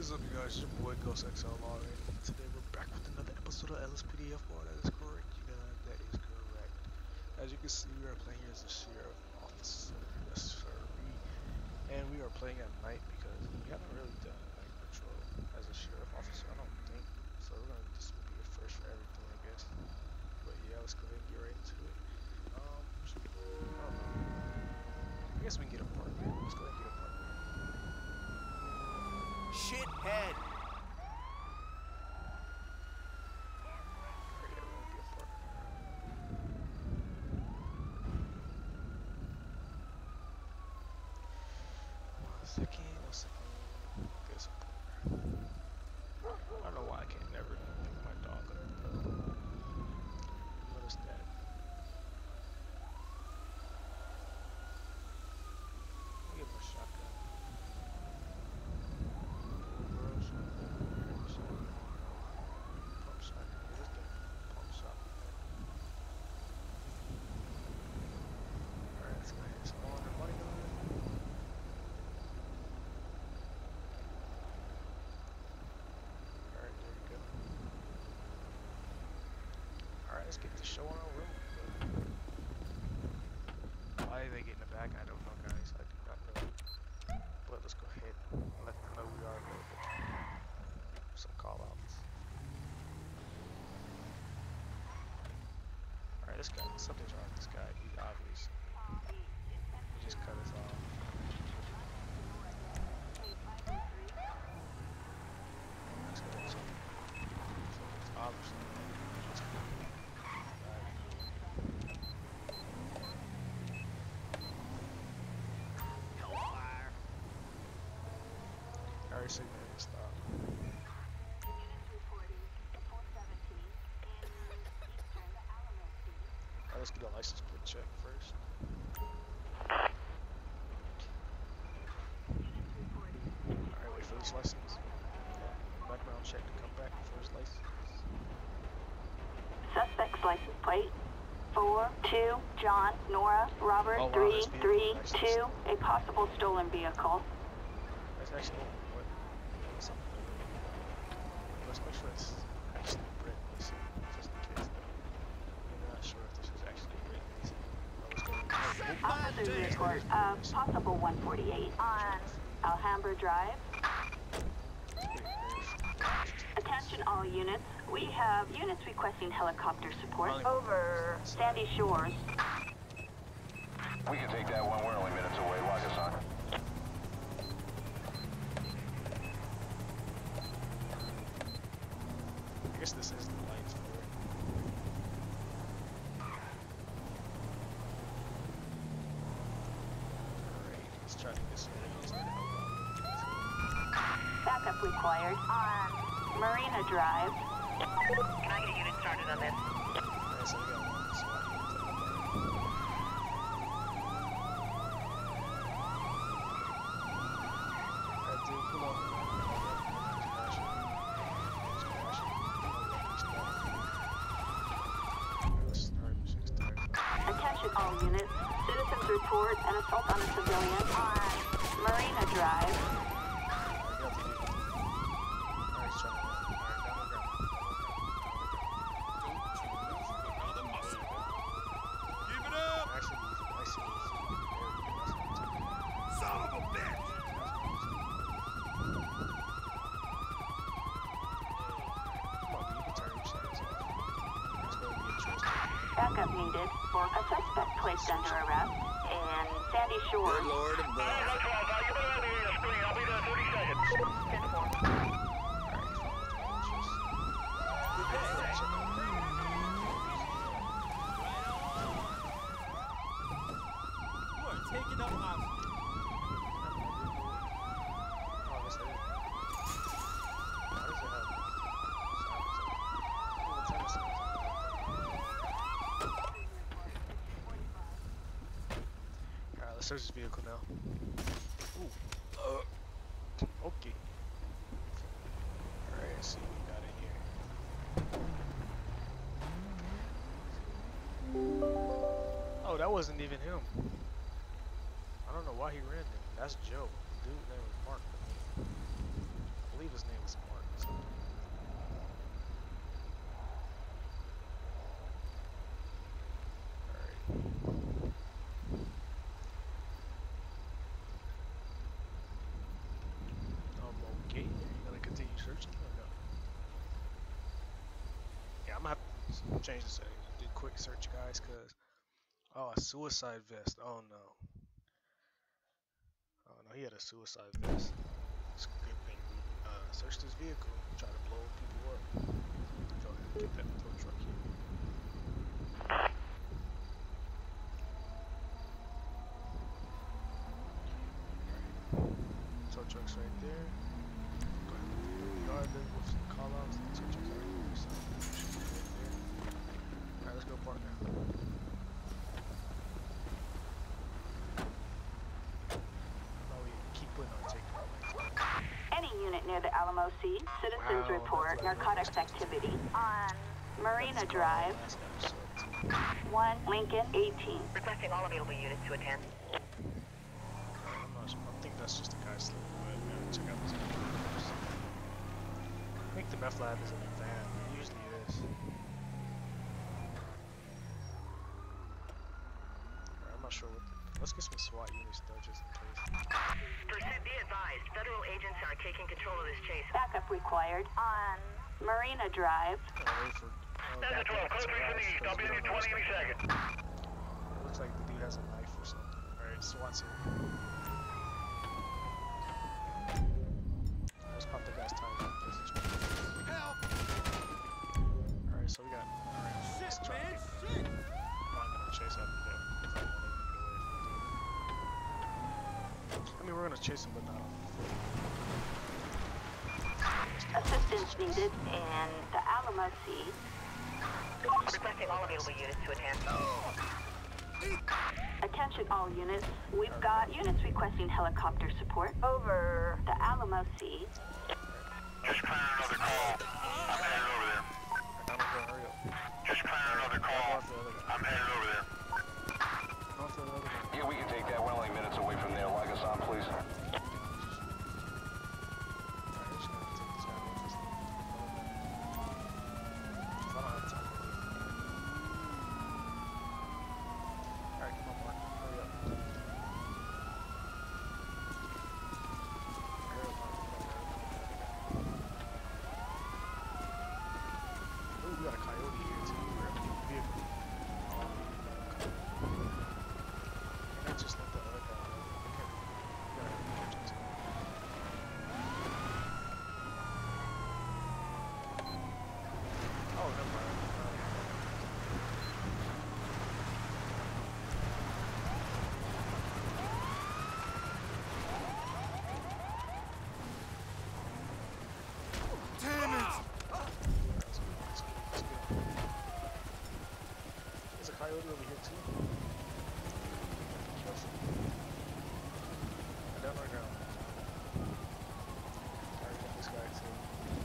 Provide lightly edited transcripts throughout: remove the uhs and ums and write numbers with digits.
is up, you guys? It's your boy Ghost XLR, and today we're back with another episode of LSPDFR. That is correct, you guys. That is correct. As you can see, we are playing here as the sheriff officer. Yes, sirree. And we are playing at night because we haven't really done a night patrol as a sheriff officer, I don't think. So we're gonna this will be a first for everything, I guess. But yeah, let's go ahead and get right into it. I don't know. I guess we can get a partner. Let's go ahead and get a partner. Shithead! Alright, yeah, we're gonna be a partner. One second. Get some partner. I don't know why I can't never pick my dog up, bro. Notice that. Let me get my shotgun. Bro, shotgun. Pump shotgun. Let's get pump shotgun. Alright, let's go ahead and spawn the money gun. Alright, there we go. Alright, let's get the show on our room. Why they get in the back, I don't know, guys. I do not know. But let's go ahead and let them know we are available. Some call outs. Alright, this guy, something's wrong with this guy. He's obvious. He just cut us off. Let's go ahead and check. Something's obviously wrong. Hellfire! I already said man to stop. Alright, let's get a license plate check first. Alright, wait for this license. Background check to come back for his license. Suspect's license plate 42 John Nora Robert Oh, wow, this 332. A possible stolen vehicle. That's actually what? Something. Let's make sure it's actually written. Let's see, just in case. I'm not sure if this is actually written. Let's go. Officer report of possible 148 on Alhambra Drive. Attention all units. We have units requesting helicopter support over Sandy Shores. We can take that one. We're only minutes away. Lock us on. I guess this is the lights for it. Alright, let's try to get some rings in. Backup required on Marina Drive. Can I get a unit started on this? Alright, so we got one spot here to the left. Alright, dude, come on. Attention all units. Citizens report an assault on a civilian on Marina Drive. Give it up! Son of a bitch! Backup needed for a suspect placed under arrest in Sandy Shores. Good Lord above. I'll be there in 30 seconds. You are taking up options. Alright, let's search this vehicle now. Ooh. Okay. Alright, let's see what we got in here. Oh, that wasn't even him. I don't know why he ran there. That's Joe. The dude name was Mark. I believe his gonna have to change the settings. Do quick search, guys, cause oh, a suicide vest. Oh no. Oh no, he had a suicide vest. It's a good thing we searched his vehicle, try to blow people up. Go ahead and get that tow truck here. Tow truck's right there. Go ahead and look through the yard there with some call outs. The tow truck's right here, so it should be right there. Alright, let's go park now. Oh, we keep putting on take lights. Any unit near the Alamo Sea, citizens Wow, report that's like narcotics activity on Marina That's Drive, last episode, too. 1 Lincoln 18. Requesting all available units to attend. I'm not sure. I think that's just a guy sleeping, but we gotta check out this guy first. I think the meth lab is in the van. It usually is. Alright, I'm not sure what let's get some SWAT units though, just in case. Pursuit, be advised. Federal agents are taking control of this chase. Backup required on Marina Drive. Wait for Delta 12, code 3 from the east. I'll be in 20 any second. Looks like the dude has a knife or something. Alright, SWAT's here. Let's pop the guy's tire. Help! Alright, so we got. Alright, let's Shit, try. man, shit! I'm not gonna chase after them because I don't want them to get away from the dude. I mean, we're gonna chase him, but not on foot. Assistance needed in the Alamo Sea. Requesting all available units to attend. Attention all units. We've got units requesting helicopter support over the Alamo Sea. Just clearing another call. I'm headed over there. Now we're gonna hurry up. Just clearing another Go call. off the other guy. I'm headed over there. Go off the other guy. Yeah, we can take that. We're only minutes away from there. Like us on, please. Alright, just gonna take this guy with us. I don't have time to wait for him. Alright, come on, Mark. Hurry up. Hurry up, Mark. Ooh, we got a coyote here too. We're in the vehicle. And I just let the other guy know. We gotta catch this guy. Oh, never mind. Damn it! Let's go. There's a coyote over here too. Careful. Down right now. Alright, get this guy too.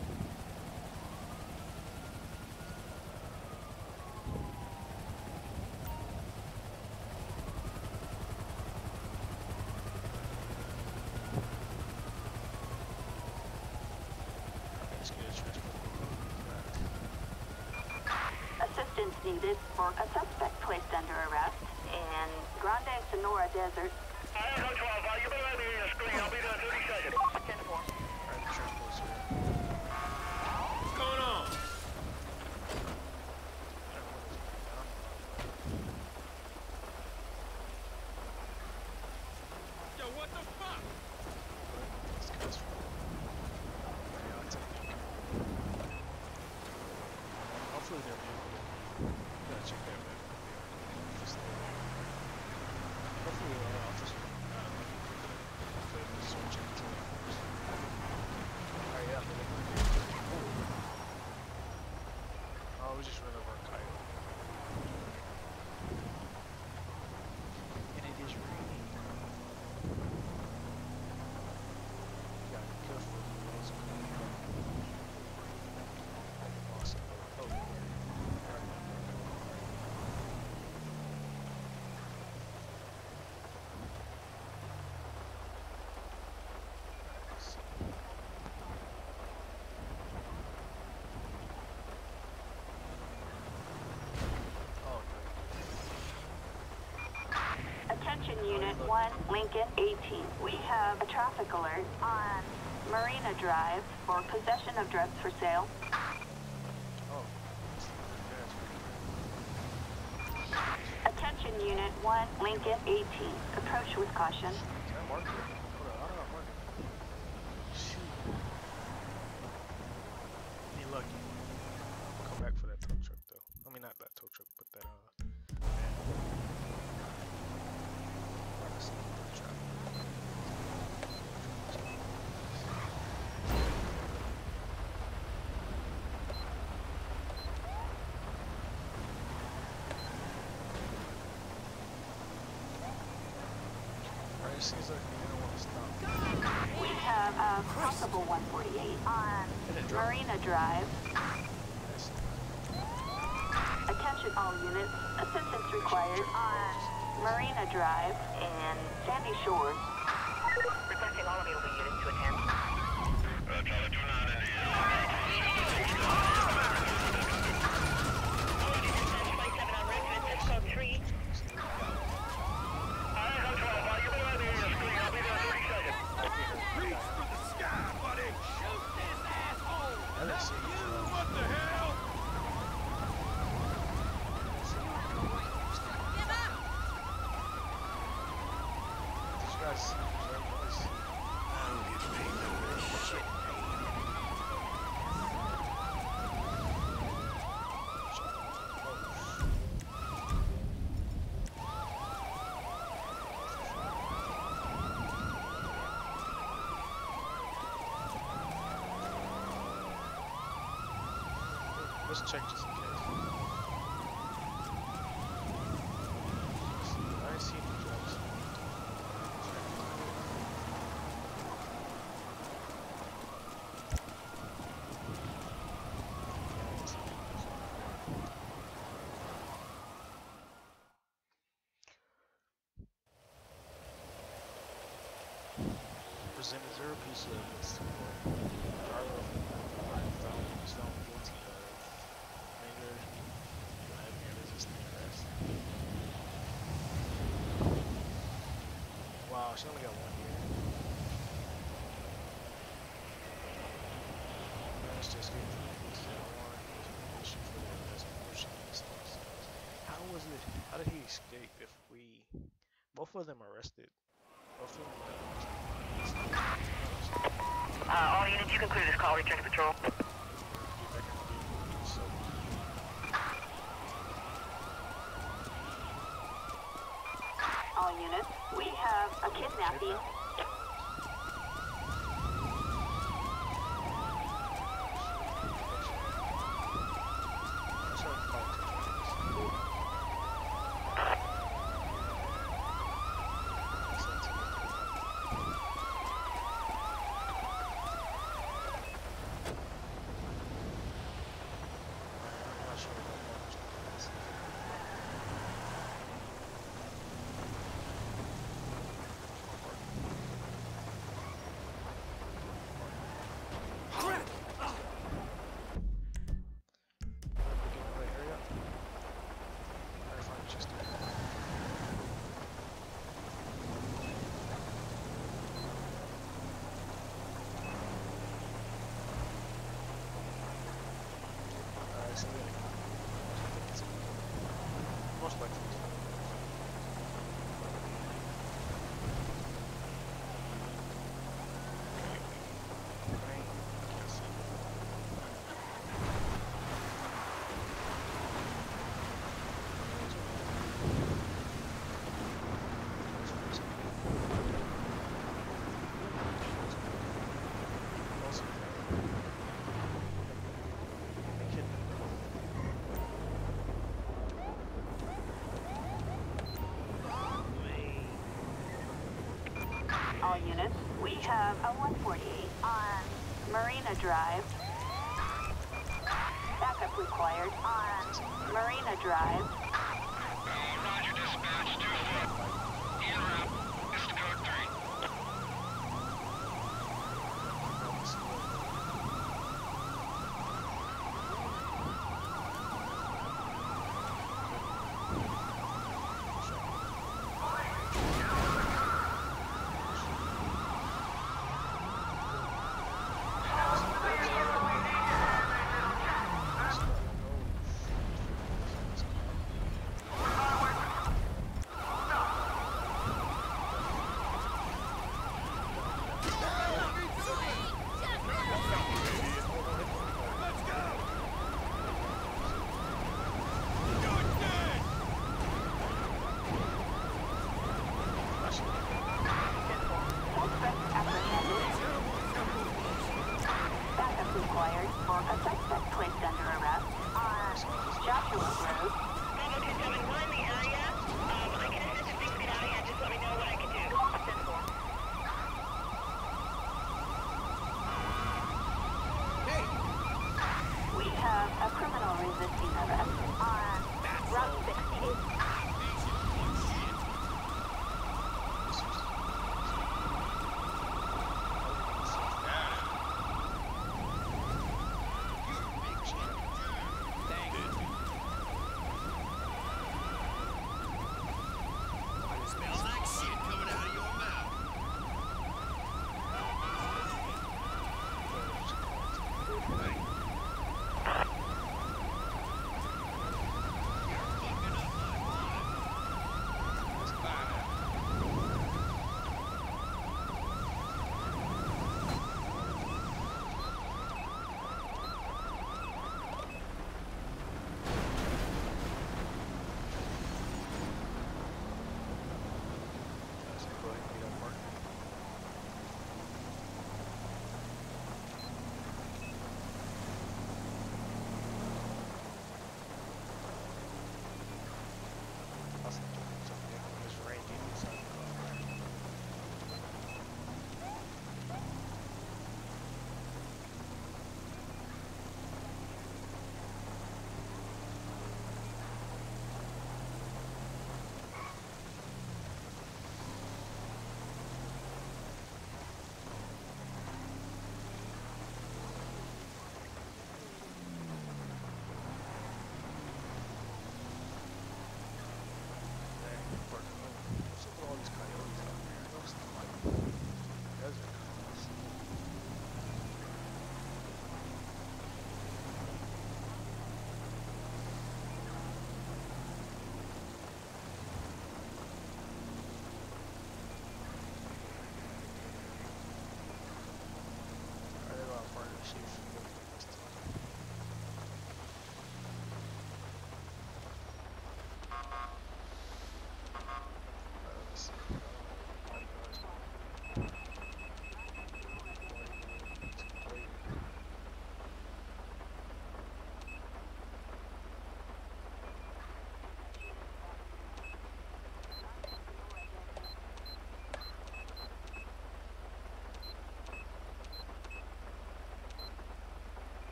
Let's get a transport. Assistance needed for a suspect placed under arrest in Grande Sonora Desert. I have 12. You better let me in the screen. I'll be there in 30 seconds. 10-4. Alright, the transport's here. What's going on? Yo, what the fuck? Let's get this one. Yeah, I'll take it. Hopefully they're vehicle. Gotta check that back. Hopefully the officer. Hopefully they'll just check it to first. Alright, yeah. Oh, we just ran over a coyote. And it is raining. You gotta be careful with the roads coming up. Awesome. Oh, right. Oh, no. Attention Unit 1 Lincoln 18. We have a traffic alert on Marina Drive for possession of drugs for sale. Oh. Attention Unit 1, Lincoln 18. Approach with caution. Can I mark it? Hold on, I don't know how to mark it. Shoot. Be lucky. I'll come back for that tow truck though. I mean, not that tow truck, but that It seems like we don't want to stop. We have a Crossable 148 on Marina Drive. Attention all units. Assistance required on Marina Drive and Sandy Shores. Requesting all available units to attend. Charlie 29 in the air. 27 on residence, code 3. Reach for the sky, buddy! Shoot this asshole! I didn't see You, what the hell? Did you guys see their voice? I don't get paid no shit. Let's check just in case. I didn't see any drugs. Presented 0 piece of evidence to court. Carlo was found guilty of anger, driving and resisting arrest. Wow, she only got 1 year. Managed to escape from the police and warrant was issued for the arrest portion of the sentence. How was it? How did he escape if we... Both of them arrested. Both of them got arrested. All units, you can clear this call. Return to patrol. All units. We have a kidnapping. Most likely. All units. We have a 148 on Marina Drive. Backup required on Marina Drive. Roger, dispatch 2-4. En route. This is code 3. required for a suspect placed under arrest on Joshua Road. Bravo 271, the area. I can assist if things get out of hand. Just let me know what I can do. 10-4. We have a criminal resisting arrest on Route 68. Smells like shit coming out of your mouth.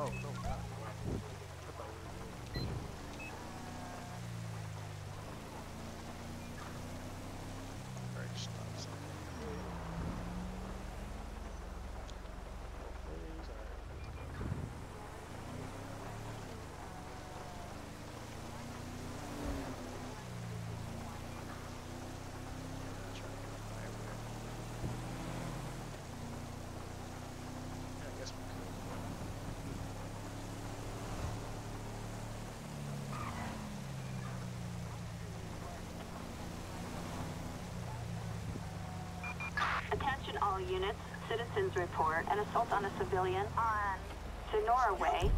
Oh, no, not. Wow. I thought we were good. Alright, stop something. Please, alright. I guess we could. Attention all units. Citizens report an assault on a civilian on Sonora Way.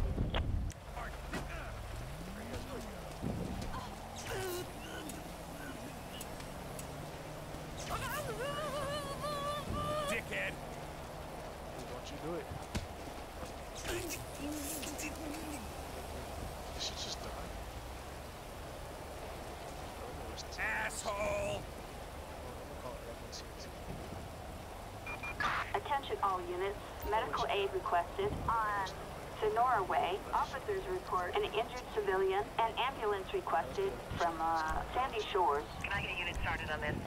Dickhead! Don't you do it. You should just die. Asshole! I'm gonna call ambulance here too. Attention all units. Medical aid requested on Sonora Way. Officers report an injured civilian. An ambulance requested from Sandy Shores. Can I get a unit started on this?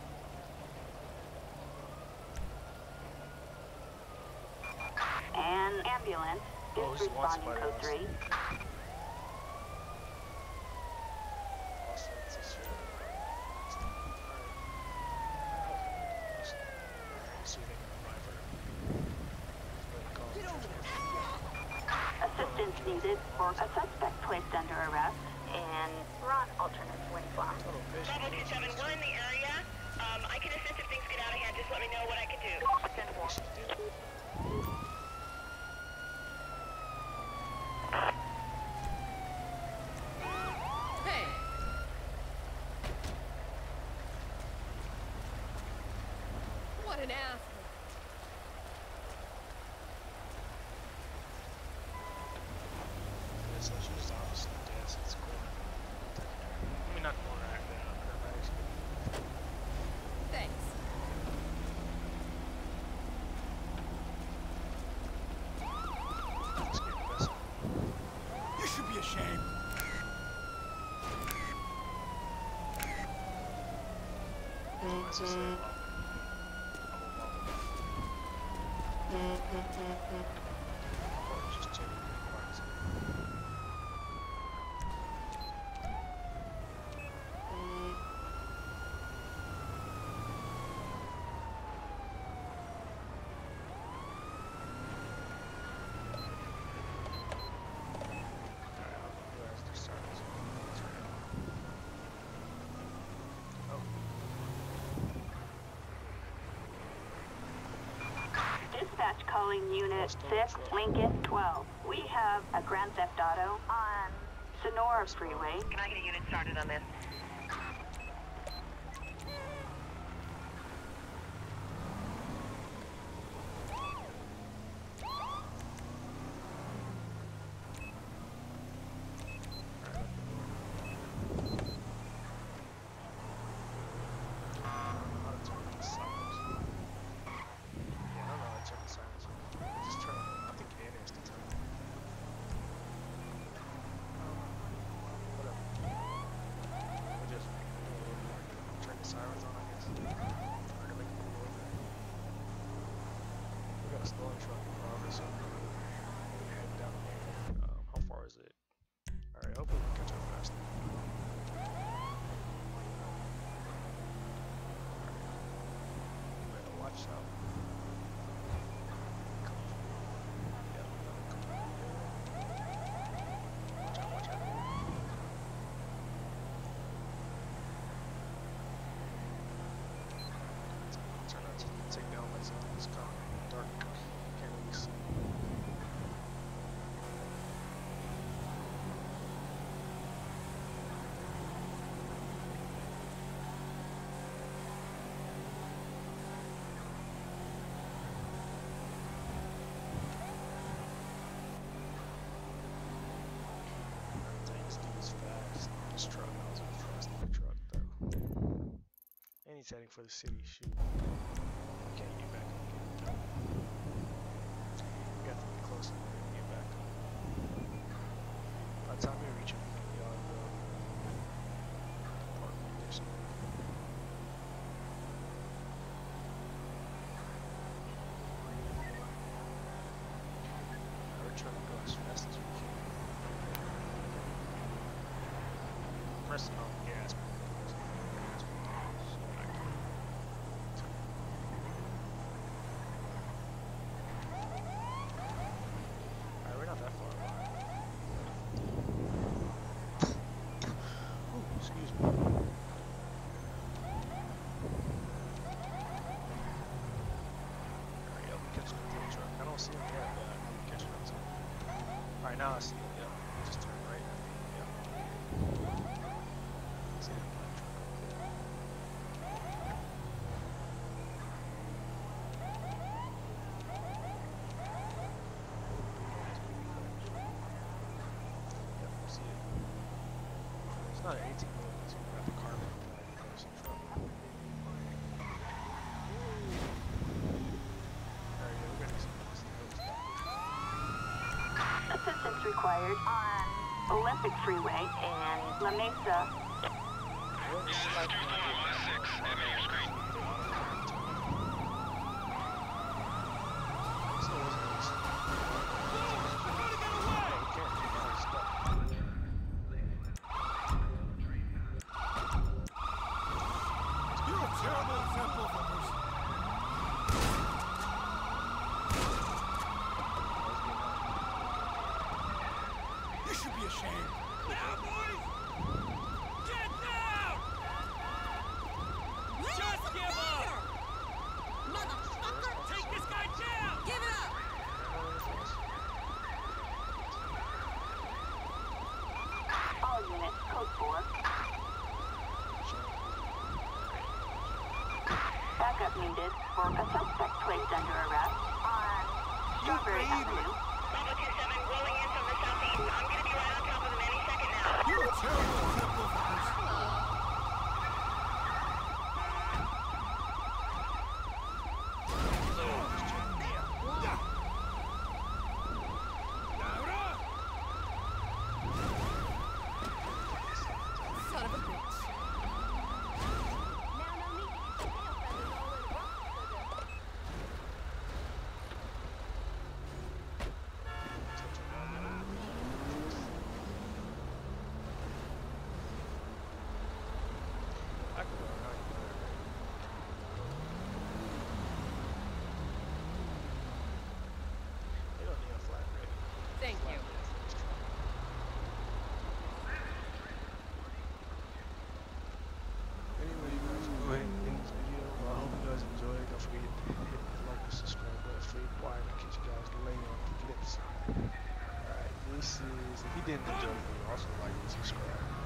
An ambulance Oh, is he's wanted responding by code us. 3. Also, it's a shit. See if they can revive her. Assistance needed for a suspect placed under arrest in Ron Alternate Wind Farm. Total fish. Bravo 27, we're in the area. I can assist if things get out of hand. Just let me know what I can do. Send for. Hey! What an asshole. So she's obviously dead since corner. I mean, not corner, actually. Thanks. Let's get the best. You should be ashamed. What's his name? Or just check it. Dispatch calling Unit 6, Lincoln 12. We have a Grand Theft Auto on Sonora Freeway. Can I get a unit started on this? Storm truck in progress. So we're heading down here. How far is it? Alright, hopefully we can catch up fast. Better watch out. Yeah, watch out, watch out. Try not to take down myself. It's kind of dark. Can't really see. Things do this fast. This truck, I was gonna trust the truck though. And he's heading for the city. Shoot. Can't get back up again. We have to be close enough to get back up. cameras? Oh, yeah, it's pretty close. Yeah, it's pretty close. Alright, we're not that far away. Ooh, excuse me. Alright, yeah, we catching up to the truck. I don't see him yet, but I know we catching up to him. Alright, now I see him, yep. Just turn right at me, yep. See that black truck over there. Yep, see it. It's not an 18 wheeler, it's got the carbon person truck. Alright, yeah, we're gonna see this. Assistance required on Olympic Freeway in La Mesa. Yeah, this is 3416. Evan, your screen. You're a terrible example of a person. You should be ashamed. Now, boys! Get down! Just give up! Motherfucker! Take this guy down! Give it up! All units, code 4. Backup needed for a suspect placed under arrest on Strawberry Avenue. Bravo 27 rolling in from the southeast. I'm gonna be right on top of them any second now. You're a terrible example of a person. Son of a bitch. I can go around you there. They don't need a flat rate. Thank you. Anyway, you guys, go ahead and end this video. I hope you guys enjoyed. Don't forget to hit the like and subscribe button for your quiet and catch you guys later on the flip side. Alright, this is, if you didn't enjoy the video, also like and subscribe.